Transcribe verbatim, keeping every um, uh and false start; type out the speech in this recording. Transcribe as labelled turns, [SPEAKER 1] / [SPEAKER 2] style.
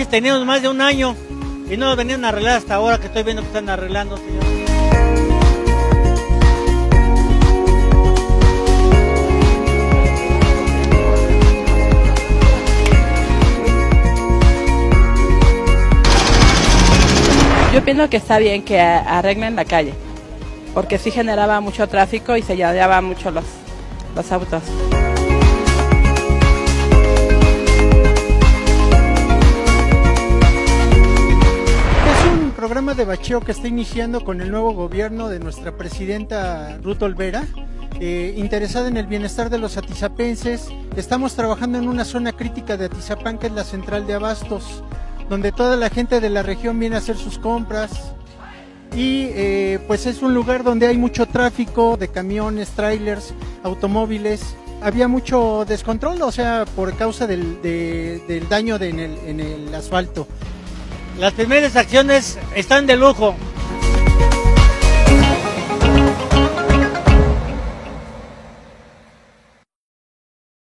[SPEAKER 1] calles teníamos más de un año y no los venían a arreglar hasta ahora que estoy viendo que están arreglando, señor.
[SPEAKER 2] Yo pienso que está bien que arreglen la calle, porque sí generaba mucho tráfico y se llenaban mucho los, los autos.
[SPEAKER 3] Es un programa de bacheo que está iniciando con el nuevo gobierno de nuestra presidenta Ruth Olvera, eh, interesada en el bienestar de los atizapenses. Estamos trabajando en una zona crítica de Atizapán, que es la central de abastos, donde toda la gente de la región viene a hacer sus compras y eh, pues es un lugar donde hay mucho tráfico de camiones, trailers, automóviles. Había mucho descontrol, o sea, por causa del, de, del daño de, en, el, en el asfalto.
[SPEAKER 1] Las primeras acciones están de lujo.